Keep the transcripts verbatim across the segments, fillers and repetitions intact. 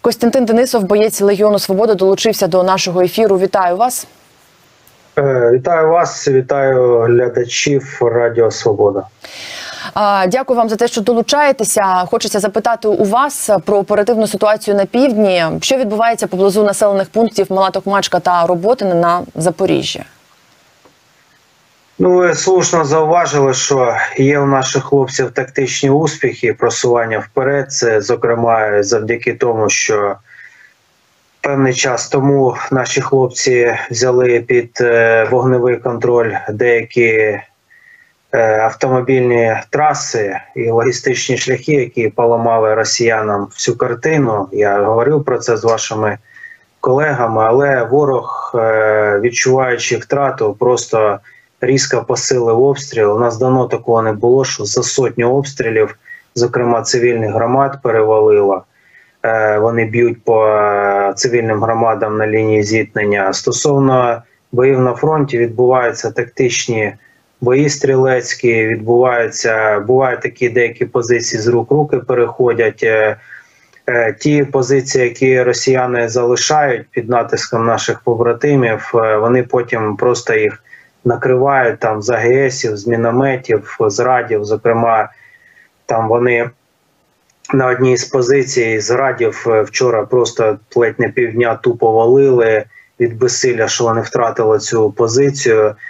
Костянтин Денисов, боєць Легіону Свобода, долучився до нашого ефіру. Вітаю вас. Вітаю вас, вітаю глядачів Радіо Свобода. Дякую вам за те, що долучаєтеся. Хочеться запитати у вас про оперативну ситуацію на півдні. Що відбувається поблизу населених пунктів Мала Токмачка та Роботине на Запоріжжі? Ну, ви слушно зауважили, що є у наших хлопців тактичні успіхи, просування вперед. Це, зокрема, завдяки тому, що певний час тому наші хлопці взяли під вогневий контроль деякі автомобільні траси і логістичні шляхи, які поламали росіянам всю картину. Я говорив про це з вашими колегами, але ворог, відчуваючи втрату, просто різко посилив обстріл. У нас давно такого не було, що за сотню обстрілів, зокрема цивільних громад, перевалило. Вони б'ють по цивільним громадам на лінії зіткнення. Стосовно боїв на фронті, відбуваються тактичні бої стрілецькі, відбуваються, бувають такі деякі позиції з рук в руки переходять. Ті позиції, які росіяни залишають під натиском наших побратимів, вони потім просто їх накривають там з АГСів, з мінометів, з радів. Зокрема, там вони на одній з позицій з радів вчора просто ледь не півдня тупо валили від безсилля, що вони втратили цю позицію. Е,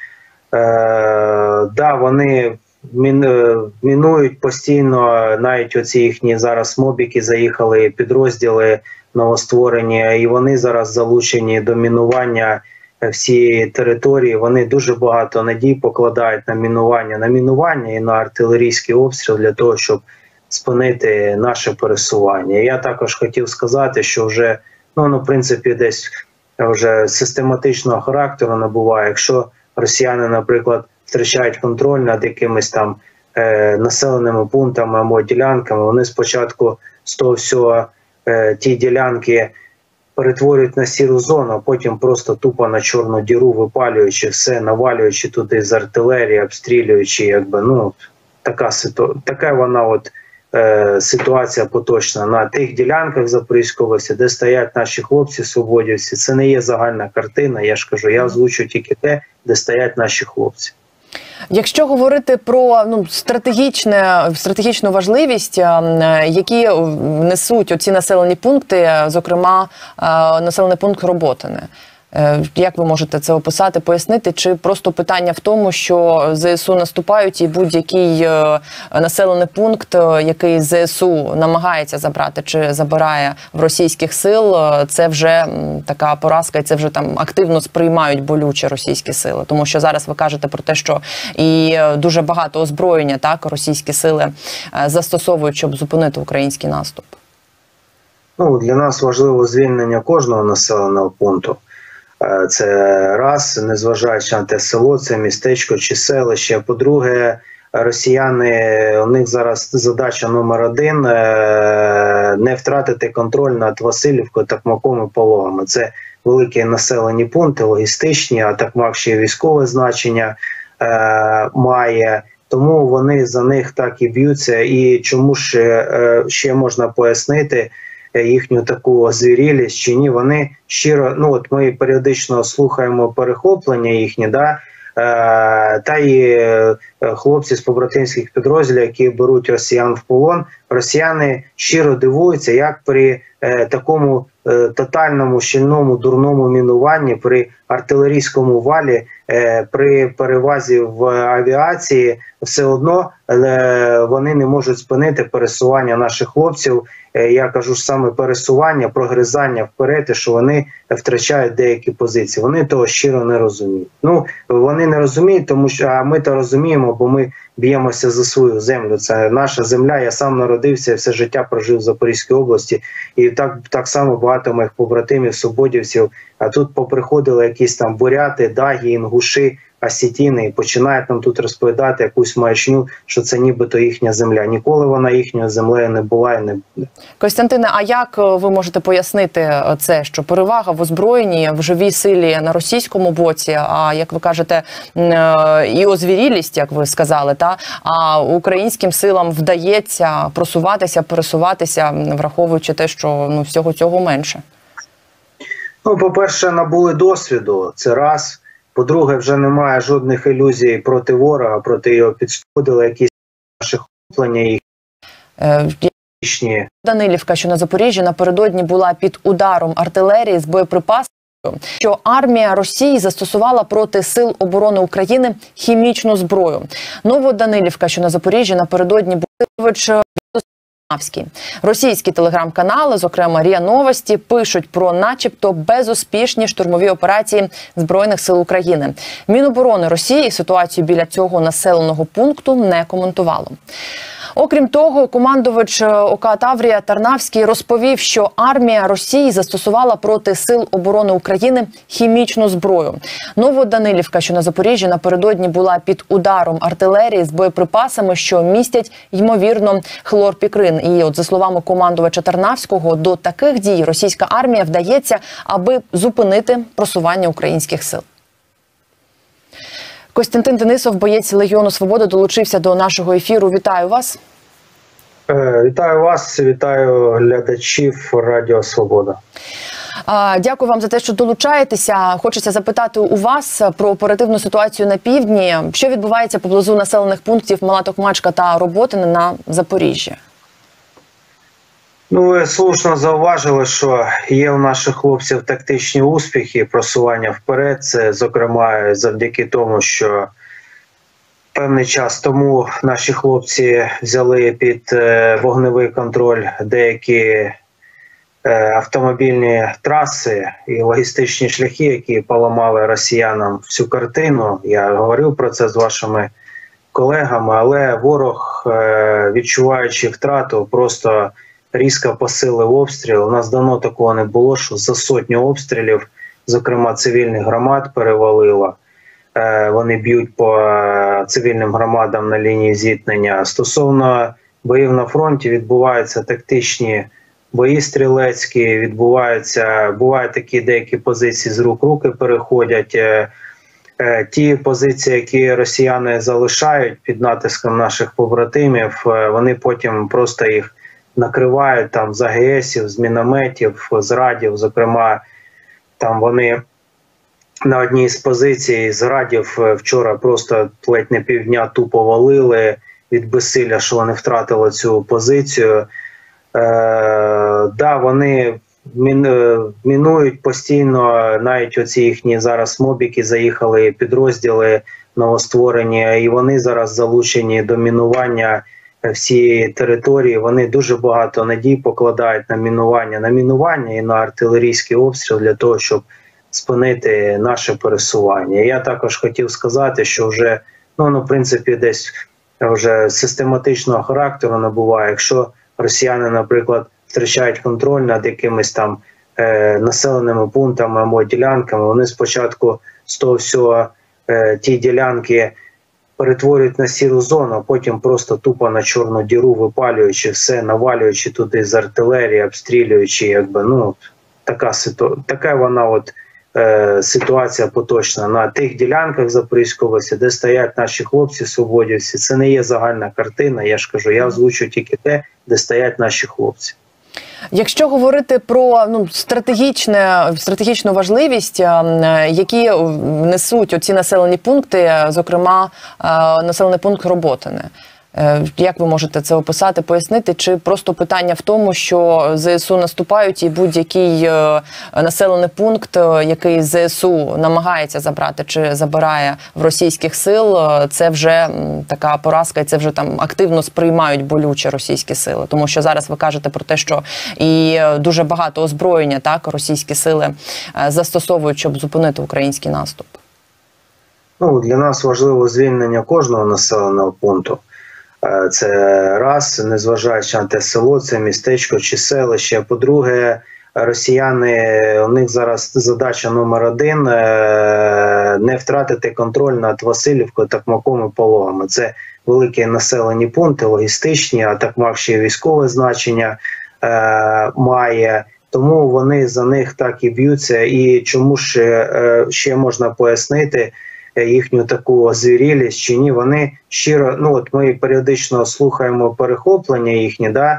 да, вони мінують постійно, навіть оці їхні зараз мобіки заїхали, підрозділи новостворені, і вони зараз залучені до мінування всієї території. Вони дуже багато надій покладають на мінування, на мінування і на артилерійський обстріл для того, щоб спинити наше пересування. Я також хотів сказати, що вже, ну, ну в принципі, десь вже систематичного характеру набуває. Якщо росіяни, наприклад, втрачають контроль над якимись там е, населеними пунктами або ділянками, вони спочатку з того всього е, ті ділянки перетворюють на сіру зону, а потім просто тупо на чорну діру, випалюючи все, навалюючи туди з артилерії, обстрілюючи, якби, ну, така ситу... така вона от е, ситуація поточна на тих ділянках Запорізької області, де стоять наші хлопці-свободівці. Це не є загальна картина, я ж кажу, я озвучу тільки те, де стоять наші хлопці. Якщо говорити про ну, стратегічне, стратегічну важливість, які несуть оці населені пункти, зокрема населений пункт Роботине, як ви можете це описати, пояснити? Чи просто питання в тому, що ЗСУ наступають і будь-який населений пункт, який ЗСУ намагається забрати чи забирає в російських сил, це вже така поразка і це вже там активно сприймають болюче російські сили? Тому що зараз ви кажете про те, що і дуже багато озброєння так російські сили застосовують, щоб зупинити український наступ. Ну, для нас важливо звільнення кожного населеного пункту. Це раз, незважаючи на те село, це містечко чи селище. По-друге, росіяни, у них зараз задача номер один – не втратити контроль над Василівкою, Токмаком і Пологами. Це великі населені пункти, логістичні, а Токмак ще й військове значення е, має. Тому вони за них так і б'ються. І чому ж е, ще можна пояснити їхню таку озвірілість чи ні, вони щиро, ну от ми періодично слухаємо перехоплення їхні, да, е, та і хлопці з побратимських підрозділів, які беруть росіян в полон, росіяни щиро дивуються, як при е, такому е, тотальному, щільному, дурному мінуванні, при артилерійському валі, е, при перевазі в авіації, все одно е, вони не можуть спинити пересування наших хлопців. Я кажу ж саме пересування, прогризання вперед, і що вони втрачають деякі позиції. Вони того щиро не розуміють. Ну, вони не розуміють, тому що а ми то розуміємо, бо ми б'ємося за свою землю. Це наша земля. Я сам народився, все життя прожив в Запорізькій області. І так, так само багато моїх побратимів, свободівців. А тут поприходили якісь там буряти, дагі, інгуші, осетіни і починають нам тут розповідати якусь маячню, що це нібито їхня земля. Ніколи вона їхньою землею не була і не буде. Костянтине, а як ви можете пояснити це, що перевага в озброєнні, в живій силі на російському боці, а, як ви кажете, і озвірілість, як ви сказали, та а українським силам вдається просуватися, пересуватися, враховуючи те, що ну всього цього менше. Ну, по-перше, набули досвіду, це раз. По-друге, вже немає жодних ілюзій проти ворога, проти його підсходили якісь наші хоплення їх. Е, Данилівка, що на Запоріжжі, напередодні була під ударом артилерії з боєприпасами, що армія Росії застосувала проти Сил оборони України хімічну зброю. Новоданилівка, що на Запоріжжі, напередодні була російські телеграм-канали, зокрема РІА Новості, пишуть про начебто безуспішні штурмові операції Збройних сил України. Міноборони Росії ситуацію біля цього населеного пункту не коментувало. Окрім того, командувач ОК Таврія Тарнавський розповів, що армія Росії застосувала проти Сил оборони України хімічну зброю. Новоданилівка, що на Запоріжжі, напередодні була під ударом артилерії з боєприпасами, що містять, ймовірно, хлорпікрин. І от, за словами командувача Тарнавського, до таких дій російська армія вдається, аби зупинити просування українських сил. Костянтин Денисов, боєць Легіону Свободи, долучився до нашого ефіру. Вітаю вас. Вітаю вас, вітаю глядачів Радіо Свобода. Дякую вам за те, що долучаєтеся. Хочеться запитати у вас про оперативну ситуацію на півдні. Що відбувається поблизу населених пунктів Мала Токмачка та Роботине на Запоріжжі? Ну, ви слушно зауважили, що є у наших хлопців тактичні успіхи, просування вперед. Це, зокрема, завдяки тому, що певний час тому наші хлопці взяли під вогневий контроль деякі автомобільні траси і логістичні шляхи, які поламали росіянам всю картину. Я говорив про це з вашими колегами, але ворог, відчуваючи втрату, просто різко посилив обстріл. У нас давно такого не було, що за сотню обстрілів, зокрема цивільних громад, перевалило. Вони б'ють по цивільним громадам на лінії зіткнення. Стосовно боїв на фронті, відбуваються тактичні бої стрілецькі, відбуваються, бувають такі деякі позиції з рук в руки переходять. Ті позиції, які росіяни залишають під натиском наших побратимів, вони потім просто їх накривають там з А Ге Есів, з мінометів, з радів. Зокрема, там вони на одній з позицій з радів вчора просто ледь не півдня тупо валили від безсилля, що вони втратили цю позицію. Е, да, вони мінують постійно, навіть оці їхні зараз мобіки заїхали, підрозділи новостворені, і вони зараз залучені до мінування всієї території. Вони дуже багато надій покладають на мінування, на мінування і на артилерійський обстріл для того, щоб спинити наше пересування. Я також хотів сказати, що вже, ну, ну в принципі, десь вже систематичного характеру набуває. Якщо росіяни, наприклад, втрачають контроль над якимись там е, населеними пунктами або ділянками, вони спочатку з того всього е, ті ділянки перетворюють на сіру зону, а потім просто тупо на чорну діру, випалюючи все, навалюючи туди з артилерії, обстрілюючи, якби, ну, така ситуація, така вона от е, ситуація поточна на тих ділянках Запорізької області, де стоять наші хлопці, свободівці. Це не є загальна картина, я ж кажу, я озвучу тільки те, де стоять наші хлопці. Якщо говорити про ну, стратегічне, стратегічну важливість, які несуть оці населені пункти, зокрема населений пункт Роботине, як ви можете це описати, пояснити? Чи просто питання в тому, що Зе Ес У наступають і будь-який населений пункт, який Зе Ес У намагається забрати чи забирає в російських сил, це вже така поразка, і це вже там активно сприймають болюче російські сили? Тому що зараз ви кажете про те, що і дуже багато озброєння так російські сили застосовують, щоб зупинити український наступ. Ну, для нас важливо звільнення кожного населеного пункту. Це раз, незважаючи на те село, це містечко чи селище. По-друге, росіяни, у них зараз задача номер один – не втратити контроль над Василівкою, Токмаком і Пологами. Це великі населені пункти, логістичні, а Токмак ще й військове значення е, має. Тому вони за них так і б'ються. І чому ще, ще можна пояснити, їхню таку озвірілість чи ні. Вони щиро, ну от ми періодично слухаємо перехоплення їхні, да,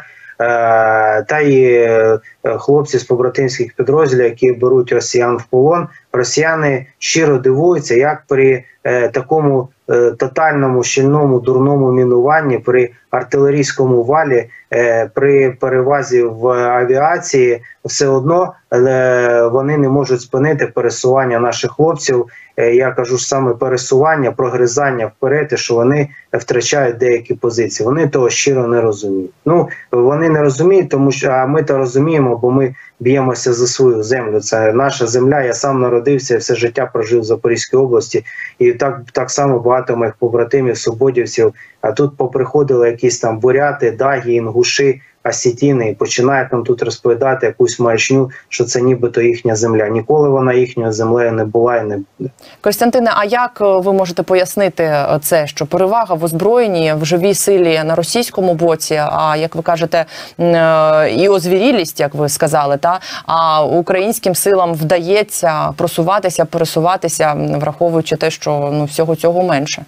та й хлопці з побратимських підрозділів, які беруть росіян в полон, росіяни щиро дивуються, як при е, такому е, тотальному, щільному, дурному мінуванні, при артилерійському валі, е, при перевазі в авіації, все одно е, вони не можуть спинити пересування наших хлопців. Е, я кажу ж саме пересування, прогризання вперед, і що вони втрачають деякі позиції. Вони того щиро не розуміють. Ну, вони не розуміють, тому що а ми то розуміємо, бо ми б'ємося за свою землю. Це наша земля. Я сам народився, все життя прожив в Запорізькій області. І так, так само багато моїх побратимів, свободівців. А тут поприходили якісь там буряти, дагі, інгуші, осетіни і починають нам тут розповідати якусь маячню, що це нібито їхня земля. Ніколи вона їхньою землею не була і не буде. Костянтине, а як ви можете пояснити це, що перевага в озброєнні, в живій силі на російському боці, а, як ви кажете, і озвірілість, як ви сказали, та? А українським силам вдається просуватися, пересуватися, враховуючи те, що ну, всього цього менше?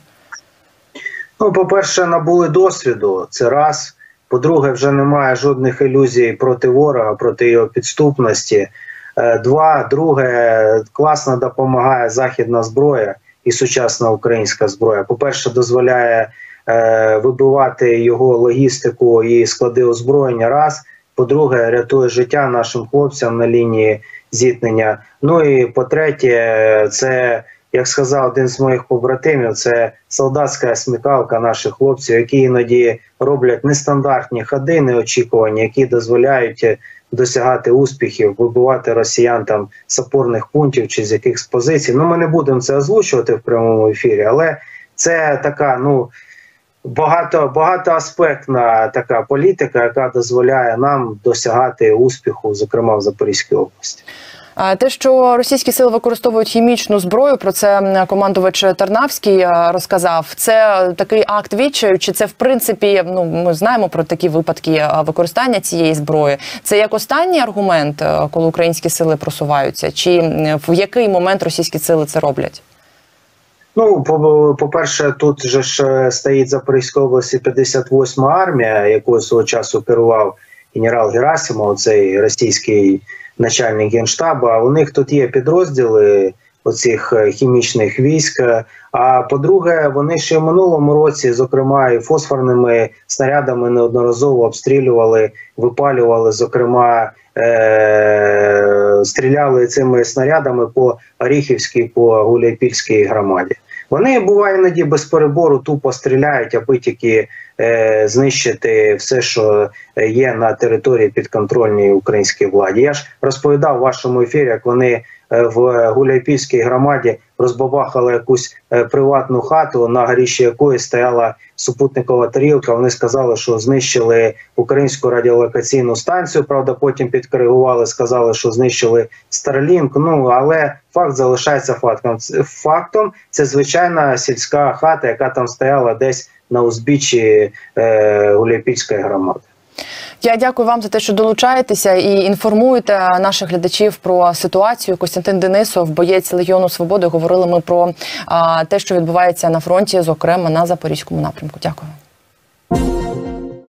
Ну, по-перше, набули досвіду, це раз. По-друге, вже немає жодних ілюзій проти ворога, проти його підступності. Два, друге, класно допомагає західна зброя і сучасна українська зброя. По-перше, дозволяє е, вибивати його логістику і склади озброєння, раз. По-друге, рятує життя нашим хлопцям на лінії зіткнення. Ну і по-третє, це, як сказав один з моїх побратимів, це солдатська смікалка наших хлопців, які іноді роблять нестандартні ходи, неочікувані, які дозволяють досягати успіхів, вибивати росіян там з опорних пунктів чи з якихось позицій. Ну, ми не будемо це озвучувати в прямому ефірі, але це така, ну, багато, багатоаспектна така політика, яка дозволяє нам досягати успіху, зокрема в Запорізькій області. Те, що російські сили використовують хімічну зброю, про це командувач Тарнавський розказав. Це такий акт відчаю, чи це в принципі, ну ми знаємо про такі випадки використання цієї зброї. Це як останній аргумент, коли українські сили просуваються, чи в який момент російські сили це роблять? Ну, по-перше, тут же ж стоїть Запорізька область п'ятдесят восьма армія, якою свого часу керував генерал Герасимов, цей російський начальник Генштабу, а у них тут є підрозділи оцих хімічних військ. А по-друге, вони ще в минулому році, зокрема, і фосфорними снарядами неодноразово обстрілювали, випалювали, зокрема, е- стріляли цими снарядами по Оріхівській, по Гуляйпільській громаді. Вони, буває, іноді без перебору тупо стріляють, аби тільки е, знищити все, що є на території підконтрольній українській владі. Я ж розповідав в вашому ефірі, як вони в Гуляйпільській громаді розбабахали якусь приватну хату, на горищі якої стояла супутникова тарілка. Вони сказали, що знищили українську радіолокаційну станцію, правда, потім підкоригували, сказали, що знищили Starlink. Ну, але факт залишається фактом. Фактом це звичайна сільська хата, яка там стояла десь на узбіччі е, Гуляйпільської громади. Я дякую вам за те, що долучаєтеся і інформуєте наших глядачів про ситуацію. Костянтин Денисов, боєць Легіону Свободи. Говорили ми про а, те, що відбувається на фронті, зокрема на Запорізькому напрямку. Дякую.